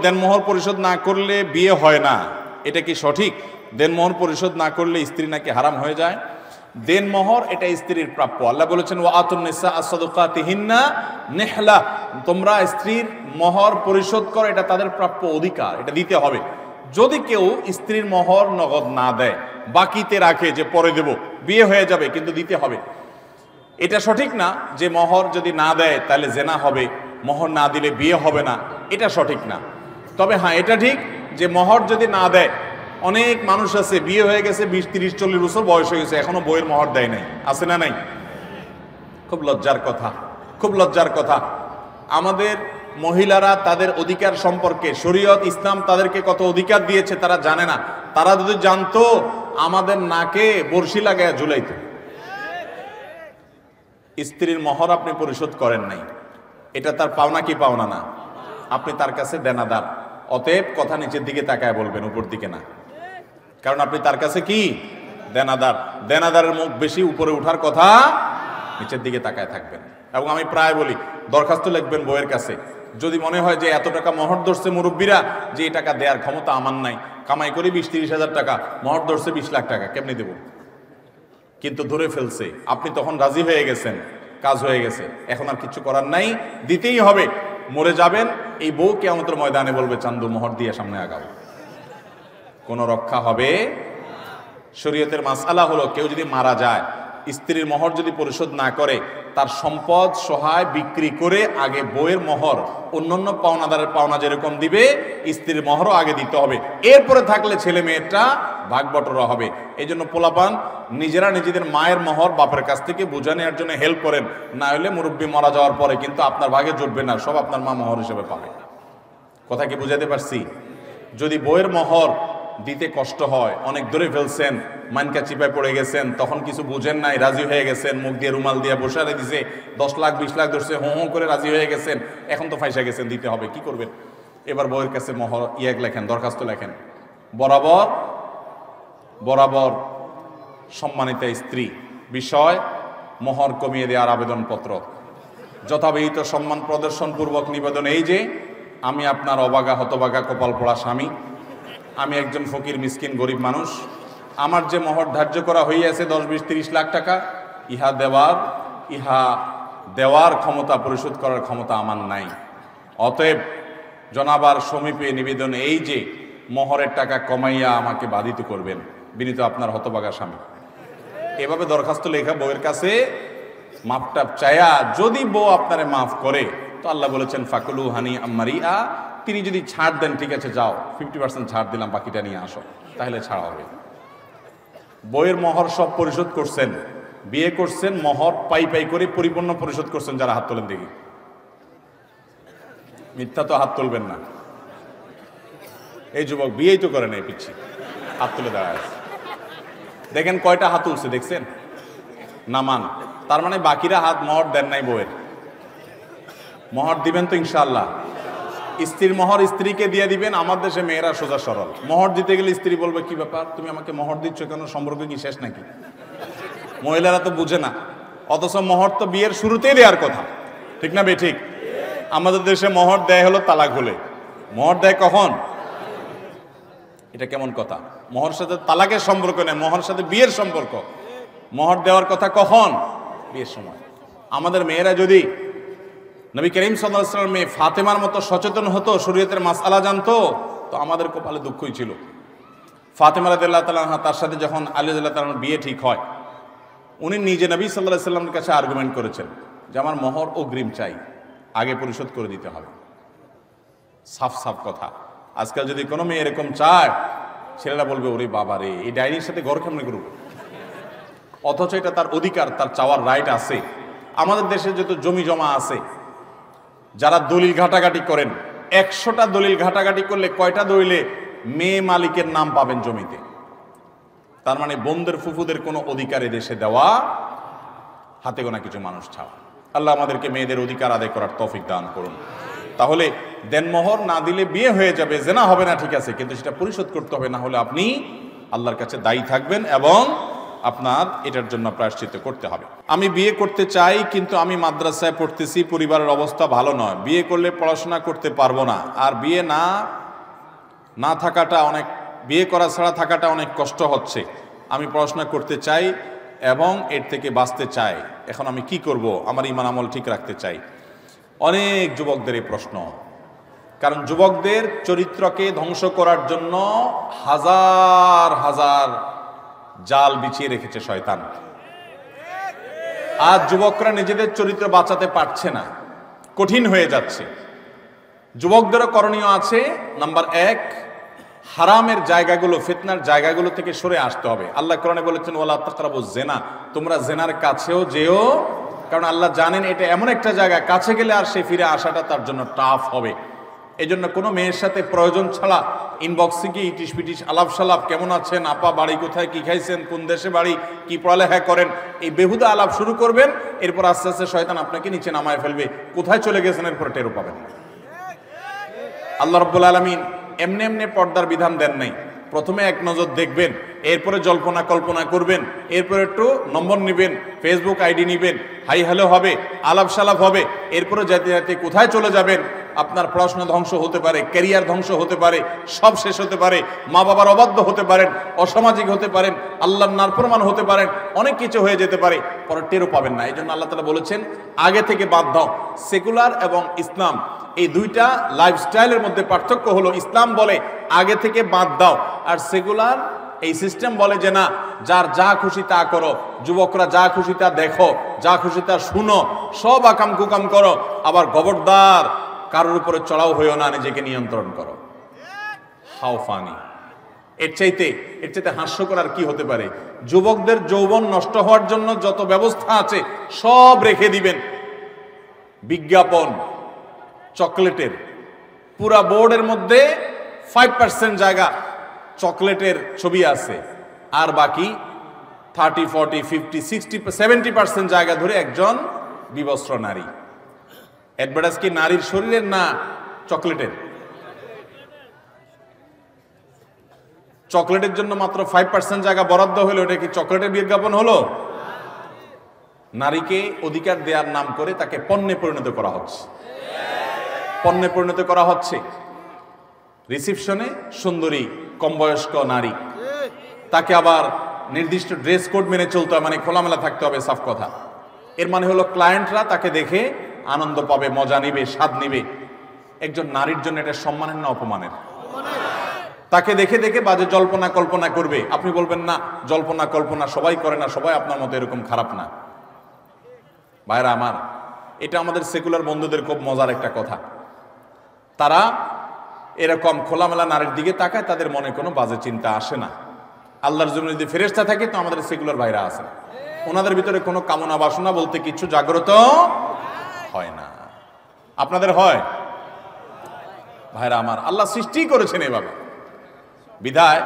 দেনমোহর পরিশোধ না করলে বিয়ে হয় না, এটা কি সঠিক? দেনমোহর পরিশোধ না করলে স্ত্রী নাকি হারাম হয়ে যায়? দেনমোহর এটা স্ত্রীর প্রাপ্য। আল্লাহ বলেছেন ওয়া আতুন নিসা আস-সাদুকাতিহিন্না নিহলা, তোমরা স্ত্রীর মোহর পরিশোধ করো, এটা তাদের প্রাপ্য অধিকার, এটা দিতে হবে। যদি কেউ স্ত্রীর মোহর নগদ না দেয়, বাকিতে রাখে যে পরে দেব, বিয়ে হয়ে যাবে কিন্তু দিতে হবে, এটা সঠিক না। যে মোহর যদি না দেয় তাহলে জেনা হবে, মোহর না দিলে বিয়ে হবে না, এটা সঠিক না। তবে হ্যাঁ, এটা ঠিক যে মোহর যদি না দেয়, অনেক মানুষ আছে বিয়ে হয়ে গেছে 20, 30, 40 বছর বয়স হয়ে গেছে, এখনো বইয়ের মোহর দেয় নাই, আছে না নাই? খুব লজ্জার কথা, খুব লজ্জার কথা। আমাদের মহিলারা তাদের অধিকার সম্পর্কে, শরীয়ত ইসলাম তাদেরকে কত অধিকার দিয়েছে তারা জানে না। তারা যদি জানতো আমাদের নাকে বর্ষি লাগায় ঝুলাইতো। স্ত্রীর মোহর আপনি পরিশোধ করেন নাই, এটা তার পাওনা কি পাওনা না? আপনি তার কাছে দেনাদার। অতএব কথা নিচের দিকে তাকায় বলবেন, উপর দিকে না, কারণ আপনি তার কাছে কি দেনাদার। দেনাদারের মুখ বেশি উপরে উঠার কথা, নিচের দিকে তাকায় থাকবেন। এবং আমি প্রায় বলি, দরখাস্ত লিখবেন বউয়ের কাছে, যদি মনে হয় যে এত টাকা মোহর ধরছে মুরব্বীরা, যে এই টাকা দেওয়ার ক্ষমতা আমার নাই, কামাই করি 20-30 হাজার টাকা, মোহর ধরছে 20 লাখ টাকা, কেমনি দেব? কিন্তু ধরে ফেলছে, আপনি তখন রাজি হয়ে গেছেন, কাজ হয়ে গেছে, এখন আর কিছু করার নাই, দিতেই হবে। মরে যাবেন, এই বউ কিয়ামতের ময়দানে বলবে চান্দু মোহর দিয়ে সামনে আগাও, কোনো রক্ষা হবে? শরীয়তের মাসআলা হলো, কেউ যদি মারা যায়, স্ত্রীর মোহর যদি পরিশোধ না করে, তার সম্পদ সহায় বিক্রি করে আগে বউয়ের মোহর, অন্যান্য পাওনাদারের পাওনা যেরকম দিবে, স্ত্রীর মোহরও আগে দিতে হবে। এরপরে থাকলে ছেলে মেয়েটা ভাগ বটরা হবে। এই জন্য পোলাপান নিজেরা নিজেদের মায়ের মোহর বাপের কাছ থেকে বুঝে নেওয়ার জন্য হেল্প করেন, না হলে মুরব্বী মারা যাওয়ার পরে কিন্তু আপনার ভাগে জুটবে না, সব আপনার মা মোহর হিসেবে পাবে। কথা কি বুঝাতে পারছি? যদি বউয়ের মোহর দিতে কষ্ট হয়, অনেক ধরে ফেলছেন, মানকা চিপায় পড়ে গেছেন, তখন কিছু বুঝেন নাই, রাজি হয়ে গেছেন, মুখ দিয়ে রুমাল দিয়ে বসারে দিছে, 10 লাখ 20 লাখ ধরছে, হোঁ হোঁ করে রাজি হয়ে গেছেন, এখন তো ফাইসা গেছেন, দিতে হবে, কি করবেন? এবার বউয়ের কাছে মোহর লেখেন, দরখাস্ত লেখেন, বরাবর বরাবর সম্মানিতা স্ত্রী বিষয় মোহর কমিয়ে দেওয়ার আবেদনপত্র, যথাবিহিত সম্মান প্রদর্শন পূর্বক নিবেদন এই যে, আমি আপনার অবাগা হতবাগা কপাল পোড়া স্বামী, আমি একজন ফকির মিসকিন গরিব মানুষ, আমার যে মোহর ধার্য করা হইয়াছে 10, 20, 30 লাখ টাকা, ইহা দেওয়ার ক্ষমতা, পরিশোধ করার ক্ষমতা আমার নাই। অতএব জনাবার সমীপে নিবেদন এই যে, মোহরের টাকা কমাইয়া আমাকে বাধিত করবেন, বিনীত আপনার হতবাগা স্বামী। এভাবে দরখাস্ত লেখা বউয়ের কাছে মাপটা চায়া, যদি বউ আপনারে মাফ করে তো আল্লাহ বলেছেন ফাকুলু হানি আম্মারিয়া, তিনি যদি ছাড় দেন, ঠিক আছে যাও 50% ছাড় দিলাম, বাকিটা নিয়ে আসো, তাহলে ছাড় হবে। বইয়ের মোহর সব পরিশোধ করছেন, বিয়ে করছেন, মোহর পাই পাই করে পরিপূর্ণ পরিশোধ করছেন, যারা হাত তোলেন দেখি, মিথ্যা তো হাত তুলবেন না। এই যুবক বিয়েই তো করে নেই, পিচ্ছি হাত তুলে দাঁড়ায় আছে, দেখেন কয়টা হাত তুলছে, দেখছেন? নামান, তার মানে বাকিরা হাত মোহর দেন নাই বউয়ের। মোহর দিবেন তো ইনশাআল্লাহ? স্ত্রীর মোহর স্ত্রীকে দিয়ে দিবেন। আমার দেশে মেয়েরা সোজা সরল, মোহর দিতে গেলে স্ত্রী বলবে কি ব্যাপার, তুমি আমাকে মোহর দিচ্ছ কেন, সম্পর্ক কি শেষ নাকি? মহিলারা তো বুঝে না, অথচ মোহর তো বিয়ের শুরুতেই দেওয়ার কথা, ঠিক না বে ঠিক? আমাদের দেশে মোহর দেয় হলো তালাক হলে, মোহর দেয় কখন? এটা কেমন কথা? মোহর সাথে তালাকের সম্পর্ক নেই, মোহর সাথে বিয়ের সম্পর্ক। মোহর দেওয়ার কথা কখন? বিয়ের সময়। আমাদের মেয়েরা যদি নবী করিম সাল্লাল্লাহু আলাইহি ওয়াসাল্লাম মেয়ে ফাতেমার মতো সচেতন হতো, শরীয়তের মাসআলা জানতো, তো আমাদের কপালে দুঃখই ছিল। ফাতেমা রাদিয়াল্লাহু তাআলা আনহা, তার সাথে যখন আলী রাদিয়াল্লাহু তাআলার বিয়ে ঠিক হয়, উনি নিজে নবী সাল্লাল্লাহু আলাইহি ওয়াসাল্লামের কাছে আর্গুমেন্ট করেছেন যে আমার মোহর অগ্রিম চাই, আগে পরিশোধ করে দিতে হবে। সাফ সাফ কথা। আজকাল যদি কোনো মেয়ে এরকম চায়, ছেলেরা বলবে ওরে বাবা রে, এই ডাইনির সাথে ঘর কেমনে করব? অথচ এটা তার অধিকার, তার চাওয়ার রাইট আছে। আমাদের দেশে যত জমি জমা আছে, যারা দলিল ঘাটাঘাটি করেন, 100টা দলিল ঘাটাঘাটি করলে কয়টা দলিলে মেয়ে মালিকের নাম পাবেন জমিতে? তার মানে বোনদের ফুফুদের কোনো অধিকার দেশে দেওয়া হাতে গোনা কিছু মানুষ ছাড়া। আল্লাহ আমাদেরকে মেয়েদের অধিকার আদায় করার তৌফিক দান করুন। তাহলে দেনমোহর না দিলে বিয়ে হয়ে যাবে, জেনা হবে না, ঠিক আছে, কিন্তু সেটা পরিশোধ করতে হবে, না হলে আপনি আল্লাহর কাছে দায়ী থাকবেন এবং আপনার এটার জন্য প্রায়শ্চিত্ত করতে হবে। আমি বিয়ে করতে চাই, কিন্তু আমি মাদ্রাসায় পড়তেছি, পরিবারের অবস্থা ভালো নয়, বিয়ে করলে পড়াশোনা করতে পারবো না, আর বিয়ে না থাকাটা অনেক, বিয়ে করা ছাড়া থাকাটা অনেক কষ্ট হচ্ছে। আমি পড়াশোনা করতে চাই এবং এর থেকে বাঁচতে চাই, এখন আমি কি করব? আমার ঈমান আমল ঠিক রাখতে চাই। অনেক যুবকদের এই প্রশ্ন, কারণ যুবকদের চরিত্রকে ধ্বংস করার জন্য হাজার হাজার জাল বিছিয়ে রেখেছে শয়তান। আজ যুবকরা নিজেদের চরিত্র বাঁচাতে পারছে না, কঠিন হয়ে যাচ্ছে। যুবকদেরও করণীয় আছে। নাম্বার 1, হারামের জায়গাগুলো, ফিতনার জায়গাগুলো থেকে সরে আসতে হবে। আল্লাহ কোরআনে বলেছেন ওয়ালা তাকরাবুজ জিনা, তোমরা জেনার কাছেও যেও, কারণ আল্লাহ জানেন এটা এমন একটা জায়গা, কাছে গেলে আর সে ফিরে আসাটা তার জন্য টাফ হবে। এই জন্য কোনো মেয়ের সাথে প্রয়োজন ছাড়া ইনবক্সে গিয়ে ইটিস পিটিস আলাপ সালাপ, কেমন আছেন আপা, বাড়ি কোথায়, কি খাইছেন, কোন দেশে বাড়ি, কি পড়ালেখা করেন, এই বেহুদা আলাপ শুরু করবেন। এরপর আস্তে আস্তে শয়তান আপনাকে নিচে নামায় ফেলবে, কোথায় চলে গেছেন এরপর টেরও পাবেন না। আল্লাহ রাব্বুল আলামিন এমনি এমনি পর্দার বিধান দেন নাই। প্রথমে এক নজর দেখবেন, এরপরে জল্পনা কল্পনা করবেন, এরপরে একটু নম্বর নিবেন, ফেসবুক আইডি নিবেন, হাই হ্যালো হবে, আলাপ সালাপ হবে, এরপরে যেতে যেতে কোথায় চলে যাবেন, আপনার পড়াশোনা ধ্বংস হতে পারে, ক্যারিয়ার ধ্বংস হতে পারে, সব শেষ হতে পারে, মা বাবার অবাধ্য হতে পারেন, অসামাজিক হতে পারেন, আল্লাহর নাফরমান হতে পারেন, অনেক কিছু হয়ে যেতে পারে, পরে টেরও পাবেন না। এই জন্য আল্লাহ তাআলা বলেছেন আগে থেকে বাদ দাও। সেকুলার এবং ইসলাম এই দুইটা লাইফস্টাইলের মধ্যে পার্থক্য হলো, ইসলাম বলে আগে থেকে বাদ দাও, আর সেকুলার এই সিস্টেম বলে যে না, যার যা খুশি তা করো, যুবকরা যা খুশি তা দেখো, যা খুশি তা শুনো, সব আকাম কুকাম করো, আবার খবরদার কারোর উপরে চড়াও হইও না, নিজেকে নিয়ন্ত্রণ করো। How funny! এর চাইতে হাস্যকর আর কি হতে পারে? যুবকদের যৌবন নষ্ট হওয়ার জন্য যত ব্যবস্থা আছে সব রেখে দিবেন। বিজ্ঞাপন, চকলেটের, পুরা বোর্ডের মধ্যে 5% জায়গা চকলেটের ছবি আছে, আর বাকি 30, 40, 50, 60, 70% জায়গা ধরে একজন বিবস্ত্র নারী। অ্যাডভার্টাইজ কি নারীর শরীরের না চকলেটের? চকলেটের জন্য মাত্র 5% জায়গা বরাদ্দ হলো, এটা কি চকলেটের বিজ্ঞাপন হলো? নারীকে অধিকার দেওয়ার নাম করে তাকে পণ্যে পরিণত করা হচ্ছে, পণ্যে পরিণত করা হচ্ছে। রিসিপশনে সুন্দরী কম বয়স্ক নারী, তাকে আবার নির্দিষ্ট ড্রেস কোড মেনে চলতে হবে, মানে খোলামেলা থাকতে হবে, সাফ কথা। এর মানে হলো ক্লায়েন্টরা তাকে দেখে আনন্দ পাবে, মজা নিবে, স্বাদ নিবে। একজন নারীর জন্য এটা সম্মানের না অপমানের? তাকে দেখে দেখে বাজে জল্পনা কল্পনা করবে। আপনি বলবেন না, জল্পনা কল্পনা সবাই করে না, সবাই আপনার মতো এরকম খারাপ না। ভাইরা আমার, এটা আমাদের সেকুলার বন্ধুদের খুব মজার একটা কথা। তারা এরকম খোলামেলা নারীর দিকে তাকায়, তাদের মনে কোনো বাজে চিন্তা আসে না। আল্লাহর জন্য যদি ফেরেশতা থাকে তো আমাদের সেকুলার ভাইরা আছে, ওনাদের ভিতরে কোনো কামনা বাসনা বলতে কিছু জাগ্রত হয় না। আপনাদের হয়? ভাইরা আমার, আল্লাহ সৃষ্টি করেছেন এভাবে। বিধায়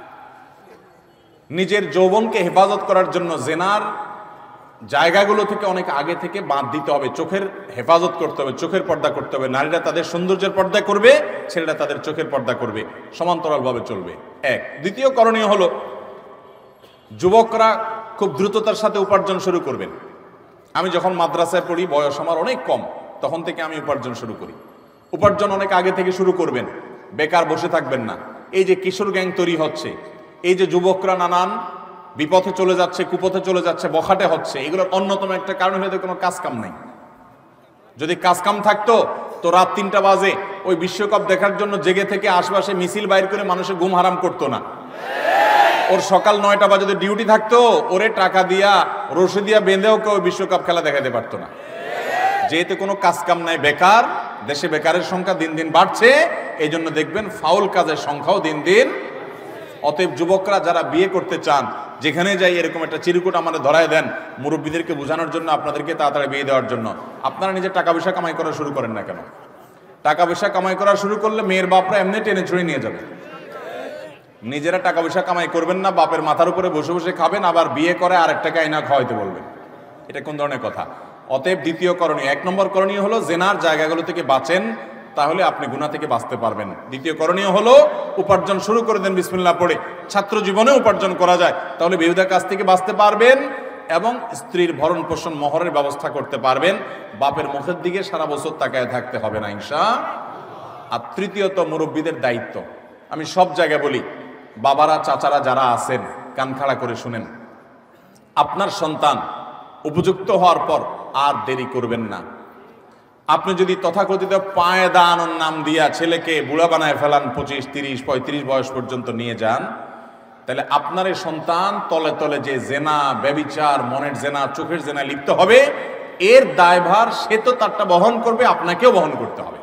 নিজের যৌবনকে হেফাজত করার জন্য জেনার জায়গাগুলো থেকে অনেক আগে থেকে বাদ দিতে হবে। চোখের হেফাজত করতে হবে, চোখের পর্দা করতে হবে। নারীরা তাদের সৌন্দর্যের পর্দা করবে, ছেলেরা তাদের চোখের পর্দা করবে, সমান্তরালভাবে চলবে। এক। দ্বিতীয় করণীয় হলো, যুবকরা খুব দ্রুততার সাথে উপার্জন শুরু করবেন। আমি যখন মাদ্রাসায় পড়ি, বয়স আমার অনেক কম, তখন থেকে আমি উপার্জন শুরু করি। উপার্জন অনেক আগে থেকে শুরু করবেন, বেকার বসে থাকবেন না। এই যে কিশোর গ্যাং তৈরি হচ্ছে, এই যে যুবকরা নানান বিপথে চলে যাচ্ছে, কুপথে চলে যাচ্ছে, বখাটে হচ্ছে, এগুলোর অন্যতম একটা কারণ হয়তো কোনো কাজ কাম নাই। যদি কাজ কাম থাকতো তো রাত 3টা বাজে ওই বিশ্বকাপ দেখার জন্য জেগে থেকে আশপাশে মিছিল বাইর করে মানুষের ঘুম হারাম করতো না। ওর সকাল 9টা বাজে যদি ডিউটি থাকতো, ওরে টাকা দিয়া রশি দিয়া বেঁধেও কেউ বিশ্বকাপ খেলা দেখাতে পারতো না। যেহেতু কোনো কাজ কাম নাই, বেকার, দেশে বেকারের সংখ্যা দিন দিন বাড়ছে, এই জন্য দেখবেন ফাউল কাজের সংখ্যাও দিন দিন। অতএব যুবকরা যারা বিয়ে করতে চান, যেখানে যাই এরকম একটা চিরকুট আমাদের ধরায় দেন, মুরব্বীদেরকে বোঝানোর জন্য, আপনাদেরকে তাড়াতাড়ি বিয়ে দেওয়ার জন্য। আপনারা নিজে টাকা পয়সা কামাই করা শুরু করেন না কেন? টাকা পয়সা কামাই করা শুরু করলে মেয়ের বাপরা এমনি টেনে ছুঁড়ে নিয়ে যাবে। নিজেরা টাকা পয়সা কামাই করবেন না, বাপের মাথার উপরে বসে বসে খাবেন, আবার বিয়ে করে আরেকটাকে আইনা খাওয়াইতে বলবেন। এটা কোন ধরনের কথা? অতএব দ্বিতীয় করণীয়, 1 নম্বর করণীয় হলো জেনার জায়গাগুলো থেকে বাঁচেন, তাহলে আপনি গুনাহ থেকে বাঁচতে পারবেন। দ্বিতীয় করণীয় হলো উপার্জন শুরু করে দেন বিসমিল্লাহ পড়ে। ছাত্র জীবনে উপার্জন করা যায়, তাহলে বেহুদা কাজ থেকে বাঁচতে পারবেন এবং স্ত্রীর ভরণ পোষণ মহরের ব্যবস্থা করতে পারবেন। বাপের মুখের দিকে সারা বছর তাকায় থাকতে হবে না ইনশাআল্লাহ। আর তৃতীয়ত মুরব্বীদের দায়িত্ব, আমি সব জায়গায় বলি, বাবারা চাচারা যারা আছেন কান খাড়া করে শুনেন, আপনার সন্তান উপযুক্ত হওয়ার পর আর দেরি করবেন না। আপনি যদি তথাকথিত পায়দানোর নাম দিয়া ছেলেকে বুড়া বানায় ফেলান, 25, 30, 35 বয়স পর্যন্ত নিয়ে যান, তাহলে আপনার এই সন্তান তলে তলে যে জেনা, ব্যভিচার, মনের জেনা, চোখের জেনা লিপ্ত হবে, এর দায়ভার সে তো তারটা বহন করবে, আপনাকেও বহন করতে হবে।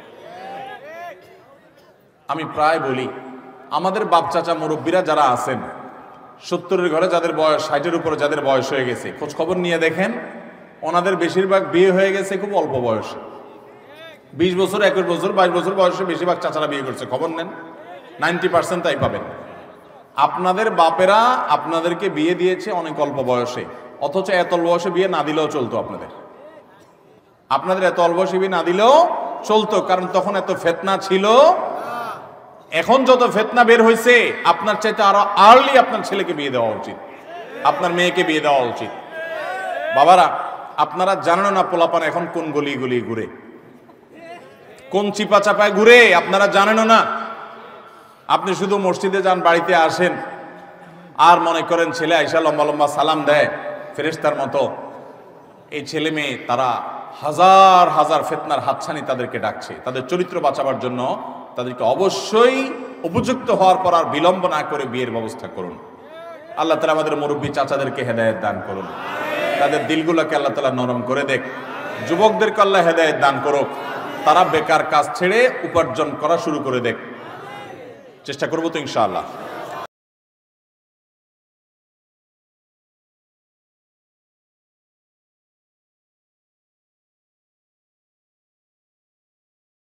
আমি প্রায় বলি, আমাদের বাপ চাচা মুরব্বীরা যারা আছেন, 70-এর ঘরে যাদের বয়স, 60-এর উপরে যাদের বয়স হয়ে গেছে, খোঁজ খবর নিয়ে দেখেন, ওনাদের বেশিরভাগ বিয়ে হয়ে গেছে খুব অল্প বয়সে। 20 বছর, 21 বছর, 22 বছর বয়সে বেশিরভাগ চাচারা বিয়ে করছে। খবর নেন, 90% তাই পাবেন। আপনাদের বাপেরা আপনাদেরকে বিয়ে দিয়েছে অনেক অল্প বয়সে, অথচ এত অল্প বয়সে বিয়ে না দিলেও চলতো। আপনাদের এত অল্প বয়সে বিয়ে না দিলেও চলতো, কারণ তখন এত ফিতনা ছিল। এখন যত ফিতনা বের হয়েছে, আপনার চাইতে আরো আর্লি আপনার ছেলেকে বিয়ে দেওয়া উচিত, আপনার মেয়েকে বিয়ে দেওয়া উচিত। বাবারা, আপনারা জানেন না পোলাপান এখন কোন গলি গলি ঘুরে, কোন চিপা চাপায় ঘুরে, আপনারা জানেন না। আপনি শুধু মসজিদে যান, বাড়িতে আসেন, আর মনে করেন ছেলে আইসা লম্বা লম্বা সালাম দেয় ফেরেশতার মতো। এই ছেলে মেয়ে তারা হাজার হাজার ফিতনার হাতছানি তাদেরকে ডাকছে। তাদের চরিত্র বাঁচাবার জন্য তাদেরকে অবশ্যই উপযুক্ত হওয়ার পর আর বিলম্ব না করে বিয়ের ব্যবস্থা করুন। আল্লাহ তাআলা আমাদের মুরব্বী চাচাদেরকে হেদায়েত দান করুন, তাদের দিলগুলোকে আল্লাহ তাআলা নরম করে দেখ। যুবকদেরকে আল্লাহ হেদায়েত দান করুক, তারা বেকার কাজ ছেড়ে উপার্জন করা শুরু করে দেখ। চেষ্টা করবো তো ইনশাআল্লাহ।